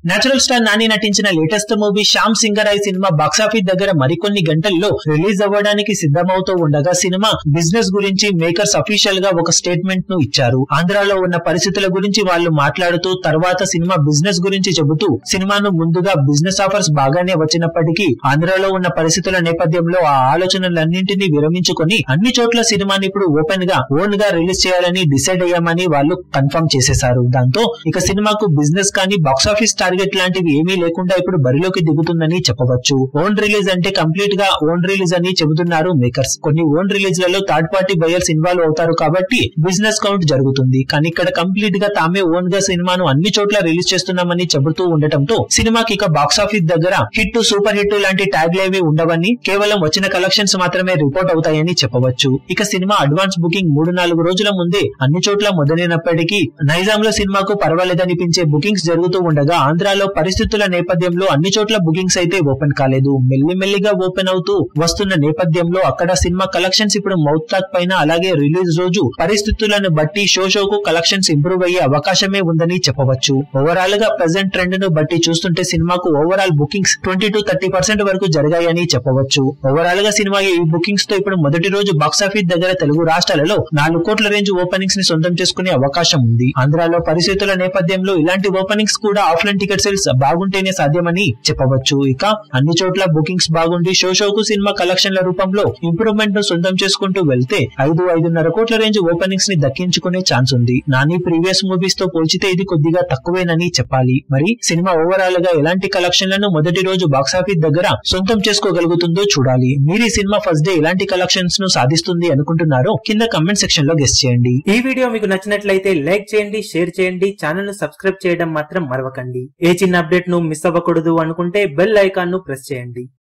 Natural star Nani నటించిన latest movie Shyam Singha Roy cinema box office దగ్గర మరికొన్ని గంటల్లో రిలీజ్ అవ్వడానికి సిద్ధమవుతూ ఉండగా సినిమా బిజినెస్ గురించి మేకర్స్ అఫీషియల్ గా ఒక స్టేట్మెంట్ ను ఇచ్చారు. ఆంధ్రాలో ఉన్న పరిస్థితుల గురించి వాళ్ళు మాట్లాడుతూ తర్వాత సినిమా బిజినెస్ గురించి చెబుతూ సినిమాను ముందుగా బిజినెస్ ఆఫర్స్ బాగానే వచ్చినప్పటికీ ఆంధ్రాలో ఉన్న పరిస్థితుల నేపథ్యంలో ఆ ఆలోచనలన్నింటినీ విరమించుకొని అన్ని చోట్ల సినిమాని ఇప్పుడు ఓపెన్ గా ఓన్ గా రిలీజ్ చేయాలని డిసైడ్ అయ్యామని వాళ్ళు కన్ఫర్మ్ చేసేశారు. దాంతో ఇక సినిమాకు బిజినెస్ కానీ బాక్సాఫీస్ టార్గెట్ లాంటివి ఏమీ లేకుండా ఇప్పుడు బరిలోకి దిగుతుందని చెప్పవచ్చు. ఓన్ రిలీజ్ అంటే కంప్లీట్ గా ఓన్ రిలీజ్ అని చెబుతున్నారు మేకర్స్. కొన్ని ఓన్ రిలీజ్ లలో థర్డ్ పార్టీ బయర్స్ ఇన్వాల్వ్ అవుతారు కాబట్టి బిజినెస్ కౌంట్ జరుగుతుంది. కానీ ఇక్కడ కంప్లీట్ గా తామే ఓన్ గా సినిమాను అన్ని చోట్ల రిలీజ్ చేస్తున్నామని చెబుతూ ఉండటంతో సినిమాకి ఇక బాక్సాఫీస్ దగ్గర హిట్ సూపర్ హిట్ లాంటి ట్యాగ్లేవి ఉండవని కేవలం వచ్చిన కలెక్షన్స్ మాత్రమే రిపోర్ట్ అవుతాయని చెప్పవచ్చు. ఇక సినిమా అడ్వాన్స్ బుకింగ్ 3-4 రోజుల ముందే అన్ని చోట్ల మొదలైనప్పటికీ నైజాంలో సినిమాకు పర్వాలేదనిపించే బుకింగ్స్ జరుగుతూ ఉండగా ఆంధ్రాలో పరిస్థితుల నేపథ్యంలో అన్ని చోట్ల బుకింగ్స్ అయితే ఓపెన్ కాలేదు. మెల్లిమెల్లిగా ఓపెన్ అవుతూ వస్తున్న నేపథ్యంలో అక్కడ సినిమా కలెక్షన్స్ ఇప్పుడు మౌత్ టాక్ పైన అలాగే రిలీజ్ రోజు పరిస్థితులను బట్టి షోకు కలెక్షన్స్ ఇంప్రూవ్ అయ్యే అవకాశమే ఉందని చెప్పవచ్చు. ఓవరాల్ గా ప్రెజెంట్ ట్రెండ్ ను బట్టి చూస్తుంటే సినిమాకు ఓవరాల్ బుకింగ్స్ 20-30% వరకు జరిగాయని చెప్పవచ్చు. ఓవరాల్ గా సినిమా ఈ బుకింగ్స్ తో ఇప్పుడు మొదటి రోజు బాక్సాఫీస్ దగ్గర తెలుగు రాష్ట్రాలలో 4 కోట్ల రేంజ్ ఓపెనింగ్స్ ని సొంతం చేసుకునే అవకాశం ఉంది. ఆంధ్రాలో పరిస్థితుల నేపథ్యంలో ఇలాంటి ఓపెనింగ్స్ కూడా ఆఫ్లైన్ టికెట్ సేల్స్ బాగుంటేనే సాధ్యమని చెప్పవచ్చు. ఇక అన్ని చోట్ల బుకింగ్స్ బాగుండి షోకు సినిమా కలెక్షన్ల రూపంలో ఇంప్రూవ్మెంట్ ను సొంతం చేసుకుంటూ వెళ్తే 5-5.5 కోట్ల రేంజ్ ఓపెనింగ్స్ ని దక్కించుకునే ఛాన్స్ ఉంది. నాని ప్రీవియస్ మూవీస్ తో పోల్చితే ఇది కొద్దిగా తక్కువేనని చెప్పాలి. మరి సినిమా ఓవరాల్ గా ఎలాంటి కలెక్షన్లను మొదటి రోజు బాక్సాఫీస్ దగ్గర సొంతం చేసుకోగలుగుతుందో చూడాలి. మీరు ఈ సినిమా ఫస్ట్ డే ఎలాంటి కలెక్షన్స్ ను సాధిస్తుంది అనుకుంటున్నారో కింద కమెంట్ సెక్షన్ లో గెస్ చేయండి. ఈ వీడియో మీకు నచ్చినట్లయితే లైక్ చేయండి, షేర్ చేయండి, ఛానల్ ను సబ్స్క్రైబ్ చేయడం మాత్రం మరవకండి. ఏ చిన్న అప్డేట్ ను మిస్ అవ్వకూడదు అనుకుంటే బెల్ ఐకాన్ ను ప్రెస్ చేయండి.